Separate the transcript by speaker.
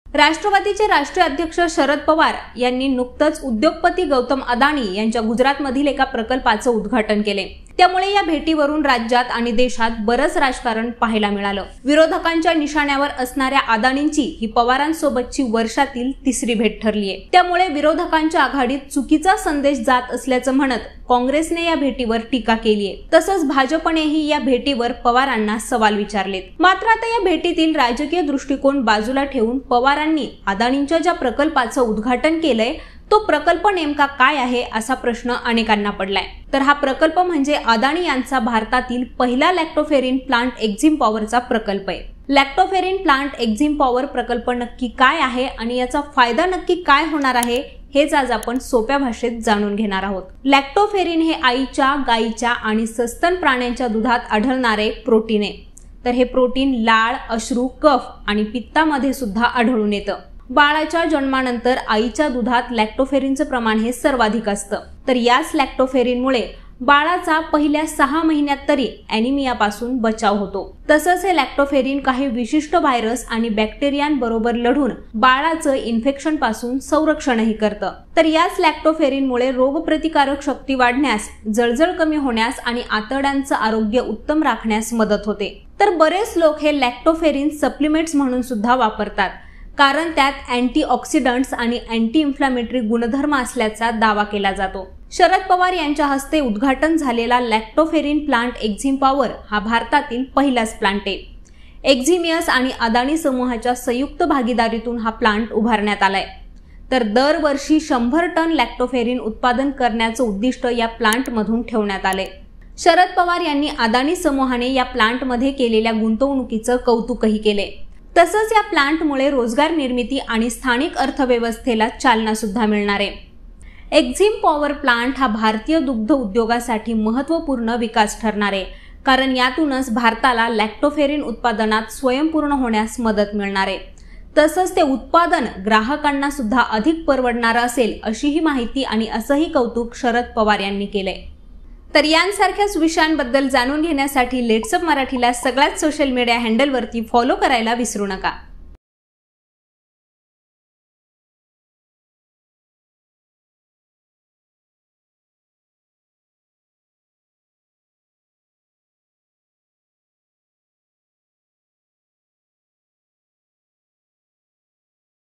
Speaker 1: राष्ट्रवादीचे राष्ट्रीय अध्यक्ष शरद पवार यांनी नुकतंच उद्योगपती गौतम अदानी यांच्या गुजरातमधील एका प्रकल्पाचं उद्घाटन केले। त्यामुळे या भेटीवरून राज्यात आणि देशात बरंच राजकारण पाहायला मिळालं। विरोधकांच्या निशाण्यावर असणाऱ्या अदानींची ही पवारांसोबतची वर्षातील तिसरी भेट ठरलीये। त्यामुळे विरोधकांच्या आघाडीत चुकीचा संदेश जात असल्याचं म्हणत काँग्रेसने या भेटीवर टीका केलीये। तसंच भाजपनेही या भेटीवर पवारांना सवाल विचारलेत। मात्र आता या भेटीतील राजकीय दृष्टिकोन बाजूला ठेवून पवारांनी अदानींच्या ज्या प्रकल्पाचं उद्घाटन केलंय तो प्रकल्प नेमका काय आहे असा प्रश्न अनेकांना पडलाय। तर हा प्रकल्प म्हणजे अदानी यांचा भारतातील पहिला लॅक्टोफेरिन प्लांट एक्झिम पॉवरचा प्रकल्प आहे। लॅक्टोफेरिन प्लांट एक्झिम पॉवर प्रकल्प नक्की काय आहे आणि याचा फायदा नक्की काय होणार आहे हेच आज आपण सोप्या भाषेत जाणून घेणार आहोत। लॅक्टोफेरिन हे आईच्या, गाईच्या आणि सस्तन प्राण्यांच्या दुधात आढळणारे प्रोटीन आहे। तर हे प्रोटीन लाळ, अश्रू, कफ आणि पित्तामध्ये सुद्धा आढळून येतं। बाळाच्या जन्मानंतर आईच्या दुधात लॅक्टोफेरिनचं प्रमाण हे सर्वाधिक असतं। तर याच लॅक्टोफेरिनमुळे बाळाचा पहिल्या 6 महिन्यात तरी ॲनिमियापासून बचाव होतो। तसंच हे लॅक्टोफेरिन काही विशिष्ट व्हायरस आणि बॅक्टेरियांबरोबर लढून बाळाचं इन्फेक्शन पासून संरक्षणही करतं। तर याच लॅक्टोफेरिनमुळे रोगप्रतिकारक शक्ती वाढण्यास, जळजळ कमी होण्यास आणि आतड्यांचं आरोग्य उत्तम राखण्यास मदत होते। तर बरेच लोक हे लॅक्टोफेरिन सप्लिमेंट्स म्हणून सुद्धा वापरतात, कारण त्यात अँटीऑक्सिडंट्स आणि अँटी इन्फ्लामेटरी गुणधर्म असल्याचा दावा केला जातो। शरद पवार यांच्या हस्ते उद्घाटन झालेला लॅक्टोफेरिन प्लांट एक्झिम पॉवर हा भारतातील पहिलाच प्लांट आहे। एक्झिमियस आणि अदानी समूहाच्या संयुक्त भागीदारीतून हा प्लांट उभारण्यात आलाय। तर दरवर्षी 100 टन लॅक्टोफेरिन उत्पादन करण्याचं उद्दिष्ट या प्लांटमधून ठेवण्यात आले। शरद पवार यांनी अदानी समूहाने या प्लांटमध्ये केलेल्या गुंतवणुकीचं कौतुकही केले। तसंच या प्लांटमुळे रोजगार निर्मिती आणि स्थानिक अर्थव्यवस्थेला चालना सुद्धा मिळणार आहे। एक्झिम पॉवर प्लांट हा भारतीय दुग्ध उद्योगासाठी महत्त्वपूर्ण विकास ठरणार आहे, कारण यातूनच भारताला लॅक्टोफेरिन उत्पादनात स्वयंपूर्ण होण्यास मदत मिळणार आहे। तसंच ते उत्पादन ग्राहकांना सुद्धा अधिक परवडणारं असेल अशीही माहिती आणि असंही कौतुक शरद पवार यांनी केलंय। तर यांसारख्याच विषयांबद्दल जाणून घेण्यासाठी लेट्सअप मराठीला सगळ्याच सोशल मीडिया हँडलवरती फॉलो करायला विसरू नका।